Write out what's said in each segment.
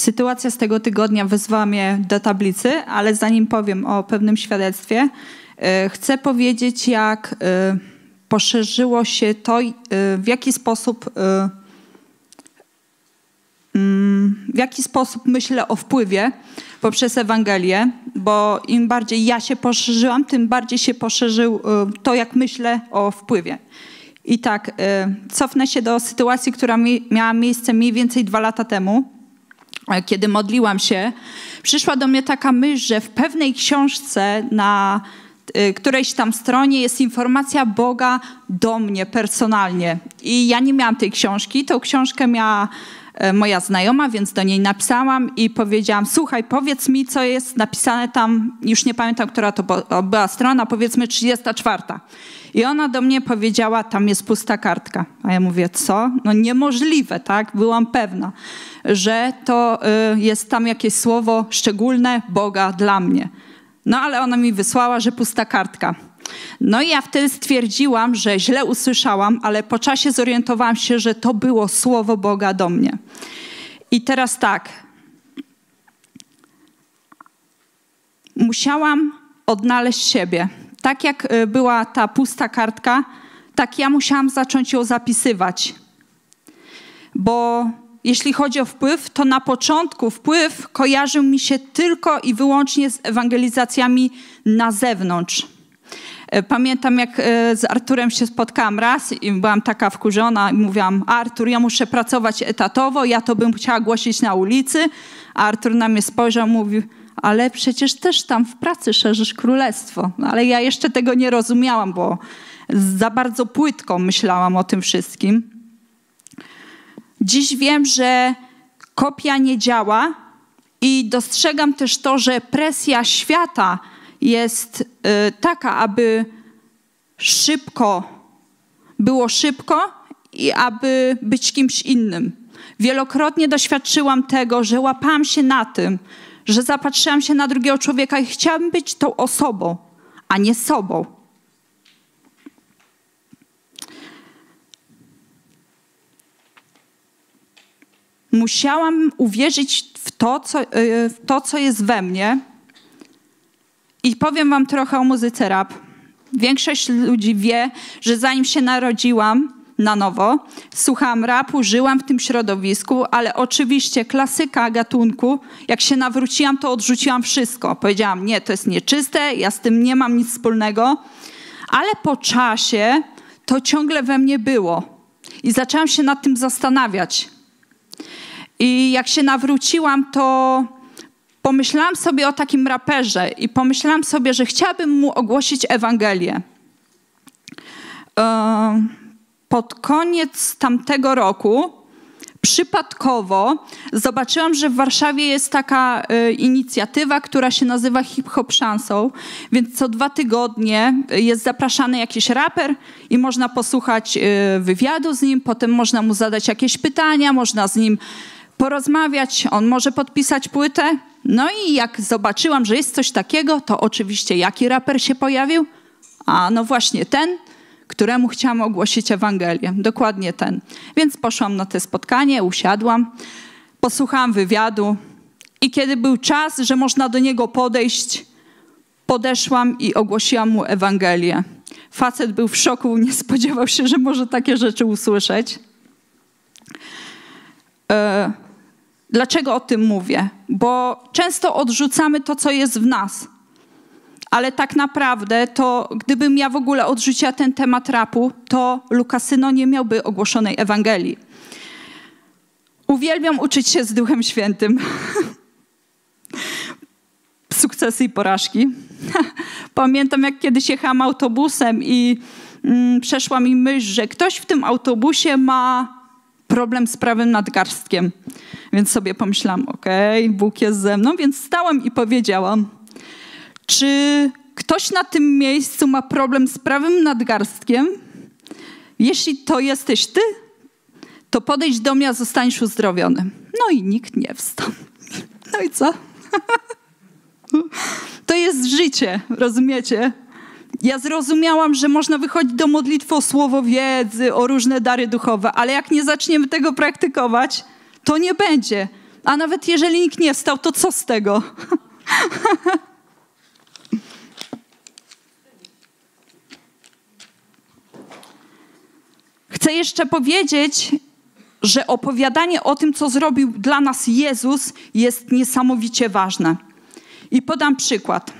Sytuacja z tego tygodnia wezwała mnie do tablicy, ale zanim powiem o pewnym świadectwie, chcę powiedzieć, jak poszerzyło się to, w jaki sposób myślę o wpływie poprzez Ewangelię, bo im bardziej ja się poszerzyłam, tym bardziej się poszerzył to, jak myślę o wpływie. I tak, cofnę się do sytuacji, która miała miejsce mniej więcej 2 lata temu, kiedy modliłam się. Przyszła do mnie taka myśl, że w pewnej książce na którejś tam stronie jest informacja Boga do mnie personalnie. I ja nie miałam tej książki. Tą książkę miała moja znajoma, więc do niej napisałam i powiedziałam: słuchaj, powiedz mi, co jest napisane tam, już nie pamiętam, która to była strona, powiedzmy 34. I ona do mnie powiedziała: tam jest pusta kartka. A ja mówię: co? No niemożliwe, tak? Byłam pewna, że to jest tam jakieś słowo szczególne Boga dla mnie. No ale ona mi wysłała, że pusta kartka. No i ja wtedy stwierdziłam, że źle usłyszałam, ale po czasie zorientowałam się, że to było słowo Boga do mnie. I teraz tak. Musiałam odnaleźć siebie. Tak jak była ta pusta kartka, tak ja musiałam zacząć ją zapisywać. Bo jeśli chodzi o wpływ, to na początku wpływ kojarzył mi się tylko i wyłącznie z ewangelizacjami na zewnątrz. Pamiętam, jak z Arturem się spotkałam raz i byłam taka wkurzona i mówiłam: Artur, ja muszę pracować etatowo, ja to bym chciała głosić na ulicy. A Artur na mnie spojrzał i mówił: ale przecież też tam w pracy szerzysz królestwo. No, ale ja jeszcze tego nie rozumiałam, bo za bardzo płytko myślałam o tym wszystkim. Dziś wiem, że kopia nie działa i dostrzegam też to, że presja świata jest taka, aby było szybko i aby być kimś innym. Wielokrotnie doświadczyłam tego, że łapałam się na tym, że zapatrzyłam się na drugiego człowieka i chciałam być tą osobą, a nie sobą. Musiałam uwierzyć w to, co jest we mnie. I powiem wam trochę o muzyce rap. Większość ludzi wie, że zanim się narodziłam na nowo, słuchałam rapu, żyłam w tym środowisku, ale oczywiście klasyka gatunku, jak się nawróciłam, to odrzuciłam wszystko. Powiedziałam: nie, to jest nieczyste, ja z tym nie mam nic wspólnego. Ale po czasie to ciągle we mnie było. I zaczęłam się nad tym zastanawiać. I jak się nawróciłam, to pomyślałam sobie o takim raperze i pomyślałam sobie, że chciałabym mu ogłosić Ewangelię. Pod koniec tamtego roku przypadkowo zobaczyłam, że w Warszawie jest taka inicjatywa, która się nazywa Hip Hop Szansą, więc co 2 tygodnie jest zapraszany jakiś raper i można posłuchać wywiadu z nim, potem można mu zadać jakieś pytania, można z nim porozmawiać, on może podpisać płytę. No i jak zobaczyłam, że jest coś takiego, to oczywiście jaki raper się pojawił? A no właśnie ten, któremu chciałam ogłosić Ewangelię. Dokładnie ten. Więc poszłam na to spotkanie, usiadłam, posłuchałam wywiadu i kiedy był czas, że można do niego podejść, podeszłam i ogłosiłam mu Ewangelię. Facet był w szoku, nie spodziewał się, że może takie rzeczy usłyszeć. Dlaczego o tym mówię? Bo często odrzucamy to, co jest w nas. Ale tak naprawdę to, gdybym ja w ogóle odrzuciła ten temat rapu, to Lukasyno nie miałby ogłoszonej Ewangelii. Uwielbiam uczyć się z Duchem Świętym. Sukcesy i porażki. Pamiętam, jak kiedyś jechałam autobusem i przeszła mi myśl, że ktoś w tym autobusie ma problem z prawym nadgarstkiem. Więc sobie pomyślałam: okej, Bóg jest ze mną, więc stałam i powiedziałam: czy ktoś na tym miejscu ma problem z prawym nadgarstkiem? Jeśli to jesteś ty, to podejdź do mnie, a zostaniesz uzdrowiony. No i nikt nie wstał. No i co? To jest życie, rozumiecie? Ja zrozumiałam, że można wychodzić do modlitwy o słowo wiedzy, o różne dary duchowe, ale jak nie zaczniemy tego praktykować, to nie będzie. A nawet jeżeli nikt nie wstał, to co z tego? Chcę jeszcze powiedzieć, że opowiadanie o tym, co zrobił dla nas Jezus, jest niesamowicie ważne. I podam przykład.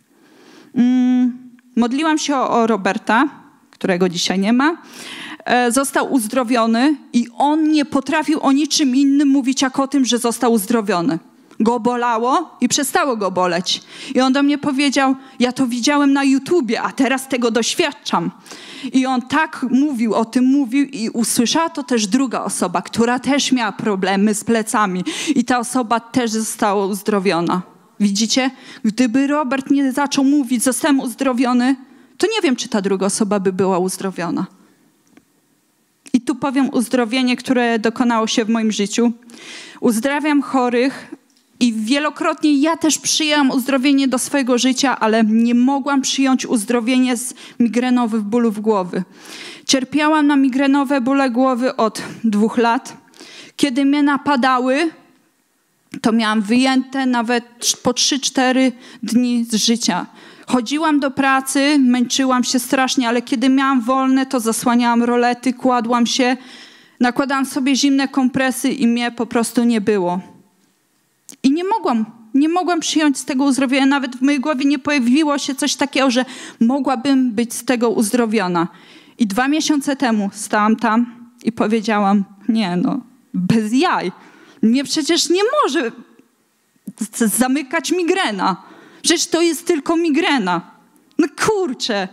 Modliłam się o Roberta, którego dzisiaj nie ma. Został uzdrowiony i on nie potrafił o niczym innym mówić, jak o tym, że został uzdrowiony. Go bolało i przestało go boleć. I on do mnie powiedział, ja to widziałem na YouTubie, a teraz tego doświadczam. I on tak mówił, o tym mówił i usłyszała to też druga osoba, która też miała problemy z plecami. I ta osoba też została uzdrowiona. Widzicie? Gdyby Robert nie zaczął mówić, zostałem uzdrowiony, to nie wiem, czy ta druga osoba by była uzdrowiona. I tu powiem uzdrowienie, które dokonało się w moim życiu. Uzdrawiam chorych i wielokrotnie ja też przyjęłam uzdrowienie do swojego życia, ale nie mogłam przyjąć uzdrowienia z migrenowych bólów głowy. Cierpiałam na migrenowe bóle głowy od 2 lat. Kiedy mnie napadały, to miałam wyjęte nawet po 3-4 dni z życia. Chodziłam do pracy, męczyłam się strasznie, ale kiedy miałam wolne, to zasłaniałam rolety, kładłam się, nakładałam sobie zimne kompresy i mnie po prostu nie było. I nie mogłam przyjąć z tego uzdrowienia. Nawet w mojej głowie nie pojawiło się coś takiego, że mogłabym być z tego uzdrowiona. I 2 miesiące temu stałam tam i powiedziałam, nie no, bez jaj. Mnie przecież nie może zamykać migrena. Przecież to jest tylko migrena. No kurczę.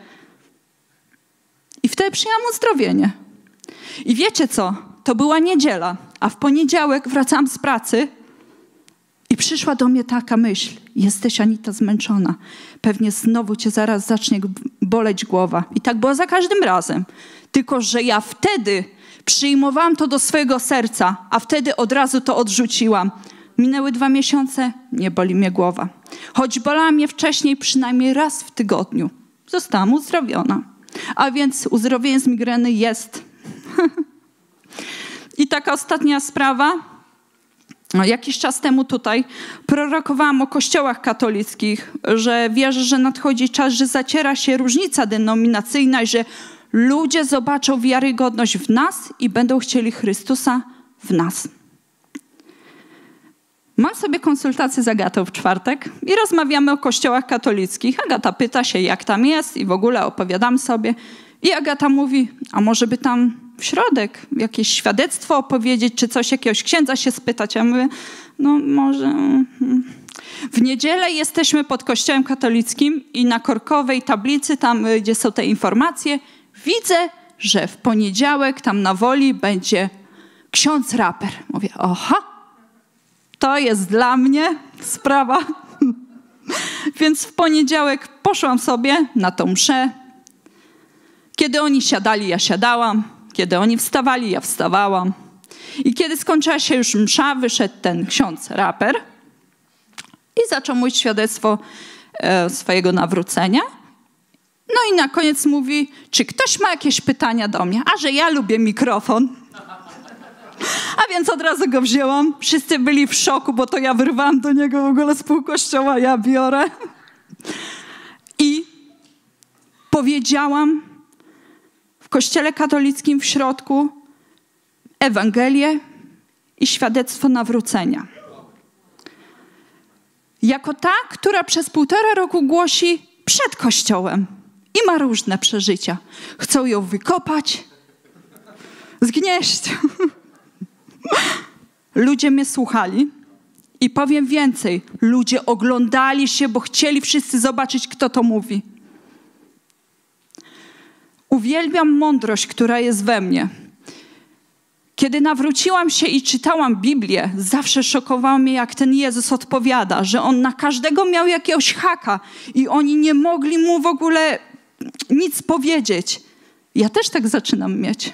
I wtedy przyjęłam uzdrowienie. I wiecie co? To była niedziela, a w poniedziałek wracałam z pracy i przyszła do mnie taka myśl. Jesteś, Anita, zmęczona. Pewnie znowu cię zaraz zacznie boleć głowa. I tak było za każdym razem. Tylko że ja wtedy przyjmowałam to do swojego serca, a wtedy od razu to odrzuciłam. Minęły 2 miesiące, nie boli mnie głowa. Choć bolała mnie wcześniej przynajmniej raz w tygodniu. Zostałam uzdrowiona. A więc uzdrowienie z migreny jest. I taka ostatnia sprawa. Jakiś czas temu tutaj prorokowałam o kościołach katolickich, że wierzę, że nadchodzi czas, że zaciera się różnica denominacyjna i że ludzie zobaczą wiarygodność w nas i będą chcieli Chrystusa w nas. Mam sobie konsultację z Agatą w czwartek i rozmawiamy o kościołach katolickich. Agata pyta się, jak tam jest i w ogóle opowiadam sobie. I Agata mówi, a może by tam w środek jakieś świadectwo opowiedzieć, czy coś, jakiegoś księdza się spytać. Ja mówię, no może... W niedzielę jesteśmy pod kościołem katolickim i na korkowej tablicy, tam gdzie są te informacje, widzę, że w poniedziałek tam na Woli będzie ksiądz raper. Mówię, oha, to jest dla mnie sprawa. Więc w poniedziałek poszłam sobie na tą mszę. Kiedy oni siadali, ja siadałam. Kiedy oni wstawali, ja wstawałam. I kiedy skończyła się już msza, wyszedł ten ksiądz raper i zaczął mówić świadectwo swojego nawrócenia. No i na koniec mówi, czy ktoś ma jakieś pytania do mnie? A że ja lubię mikrofon. A więc od razu go wzięłam. Wszyscy byli w szoku, bo to ja wyrwałam do niego w ogóle z pół kościoła, ja biorę. I powiedziałam w kościele katolickim w środku Ewangelię i świadectwo nawrócenia. Jako ta, która przez 1,5 roku głosi przed kościołem i ma różne przeżycia. Chcą ją wykopać, zgnieść. Ludzie mnie słuchali i powiem więcej. Ludzie oglądali się, bo chcieli wszyscy zobaczyć, kto to mówi. Uwielbiam mądrość, która jest we mnie. Kiedy nawróciłam się i czytałam Biblię, zawsze szokowało mnie, jak ten Jezus odpowiada, że On na każdego miał jakiegoś haka i oni nie mogli Mu w ogóle nic powiedzieć. Ja też tak zaczynam mieć.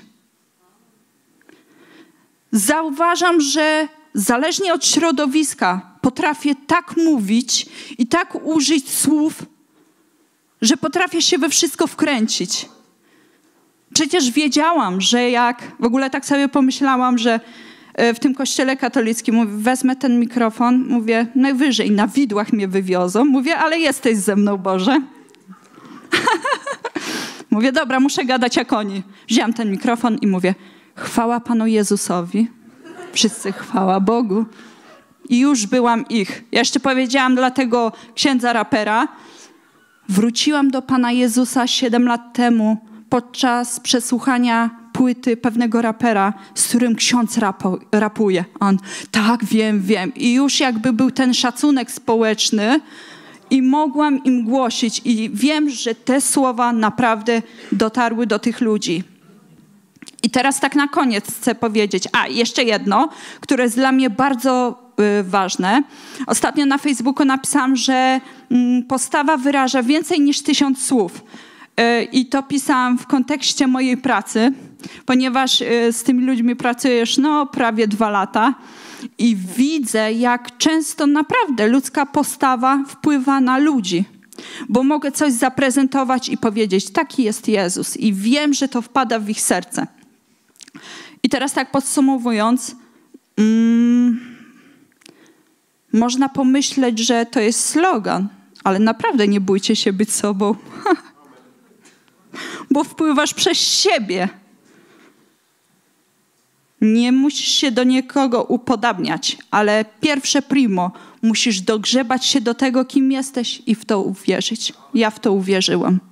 Zauważam, że zależnie od środowiska potrafię tak mówić i tak użyć słów, że potrafię się we wszystko wkręcić. Przecież wiedziałam, że w ogóle tak sobie pomyślałam, że w tym kościele katolickim. Mówię, wezmę ten mikrofon, mówię, najwyżej na widłach mnie wywiozą. Mówię, ale jesteś ze mną, Boże. Mówię, dobra, muszę gadać jak oni. Wziąłem ten mikrofon i mówię, chwała Panu Jezusowi. Wszyscy chwała Bogu. I już byłam ich. Ja jeszcze powiedziałam dla tego księdza rapera, wróciłam do Pana Jezusa 7 lat temu podczas przesłuchania płyty pewnego rapera, z którym ksiądz rapuje. On, tak, wiem. I już jakby był ten szacunek społeczny i mogłam im głosić. I wiem, że te słowa naprawdę dotarły do tych ludzi. I teraz tak na koniec chcę powiedzieć, jeszcze jedno, które jest dla mnie bardzo ważne. Ostatnio na Facebooku napisałam, że postawa wyraża więcej niż 1000 słów. I to pisałam w kontekście mojej pracy, ponieważ z tymi ludźmi pracujesz prawie 2 lata i widzę, jak często naprawdę ludzka postawa wpływa na ludzi. Bo mogę coś zaprezentować i powiedzieć, taki jest Jezus i wiem, że to wpada w ich serce. I teraz tak podsumowując, można pomyśleć, że to jest slogan, ale naprawdę nie bójcie się być sobą, bo wpływasz przez siebie. Nie musisz się do nikogo upodabniać, ale pierwsze primo, musisz dogrzebać się do tego, kim jesteś i w to uwierzyć. Ja w to uwierzyłam.